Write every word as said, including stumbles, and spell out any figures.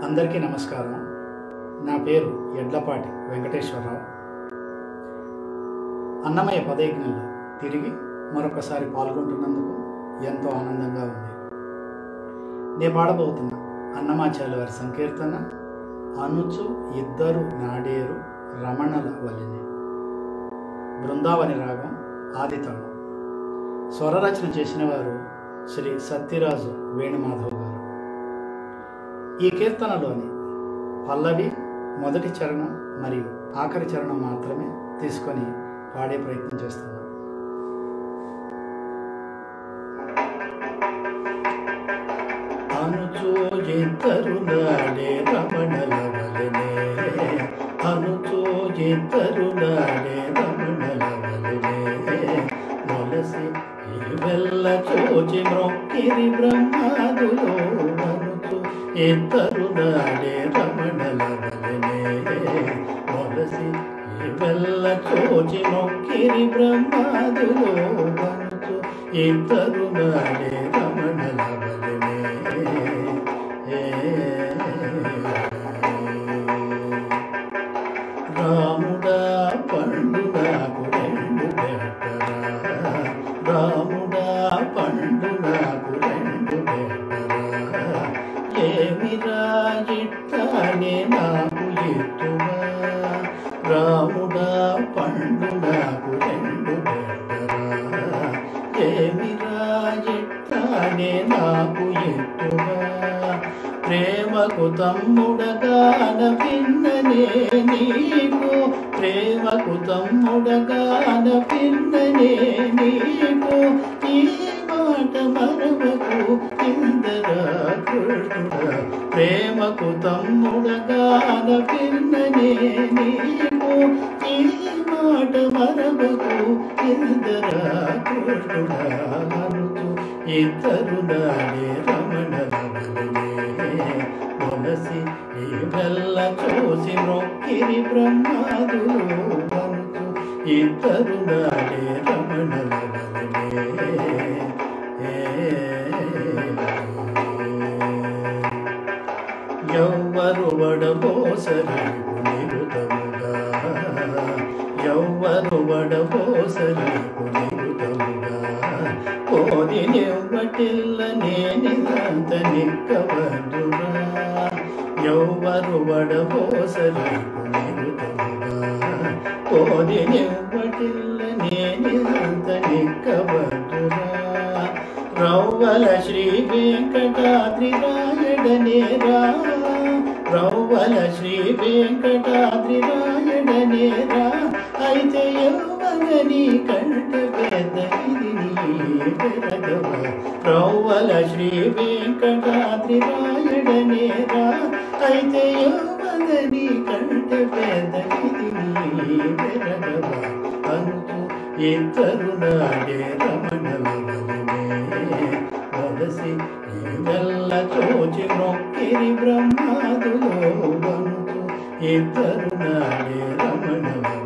అందరికీ నమస్కారం. నా పేరు యడ్లపాటి వెంకటేశ్వర రావు. అన్నమయ్య పదయజ్ఞంలో తిరిగి మరొకసారి పాల్గొంటున్నందుకు ఎంతో ఆనందంగా ఉంది. నేను పాడబోతున్న అన్నమాచార్య వారి సంకీర్తన అనుచు ఇద్దరు నాడేరు రమణల వలిని. బృందావని రాగం ఆది తాళం. స్వరరచన చేసిన వారు శ్రీ సత్యరాజు వేణుమాధవ్ గారు. ఈ కీర్తనలోని పల్లవి, మొదటి చరణం మరియు ఆఖరి చరణం మాత్రమే తీసుకొని పాడే ప్రయత్నం చేస్తున్నాం. అనుచోజిద్దరు నాడే రమణల వలెనే, అనుచోజిద్దరు నాడే రమణల వలెనే, మొలసి వెల్ల చోచి మ్రొక్కిరి బ్రహ్మాదులో, అనుచు ఇద్దరు నాడే రమణల వలెనే, మొలసి వెల్ల చోచి మ్రొక్కిరి బ్రహ్మాదులో, అనుచు ఇద్దరు నాడే రమణల వలెనే. రాముడా పండు నాకు రెండు పెట్టరా, రాముడా పండు నాకు రెండు పెట్టరా, ఏమి రాజిట్టానే నాకు ఎత్తువా, రాముడా పండు నాకు రెండు పెట్టరా, ఏమి రాజిట్టానే నాకు ఎత్తువా, ప్రేమకు తమ్ముడగాన పిన్ననే నీకు, ప్రేమకు తమ్ముడగాన పిన్ననే నీకు, ఈ మాట మరవకు ఇందరా కృష్ణుడా, ప్రేమకు తమ్ముడగాన పిన్ననే నీకు, ఈ మాట మరవకు ఇందరా కృష్ణుడా, అనుచు ఇద్దరు నాడే రమణల వలెనే, మొలసి ఈ వెల్ల చూసి మ్రొక్కిరి బ్రహ్మాదులు, అనుచు ఇద్దరు నాడే రమణల వలెనే. ఎవ్వరు వడబోసరీకు నిరుతముగా, ఎవ్వరు వడబోసరీకు నిరుతముగా, కోరి నెవ్వటిల్ల నేనిదంత నిక్కవదురా, ఎవ్వరు వడబోసరీకు నిరుతముగా, కోరి నెవ్వటిల్ల నేనిదంత నిక్కవదురా, రవ్వల శ్రీ వెంకటాద్రి రాయడనేరా, రవ్వల శ్రీ వెంకటాద్రి రాయడనేరా, అయితే యవ్వని కంట పెద్ద ఇది నీ పెరగవా, రవ్వల శ్రీ వెంకటాద్రి రాయడనేరా, అయితే యవ్వని కంట పెద్ద ఇది నీ పెరగవా, అనుచు ఇద్దరు నాడే రమణల వలెనే, మొలసి ఈ వెల్ల చోచి మ్రొక్కిరి బ్రహ్మాదులో, అనుచు ఇద్దరు నాడే రమణల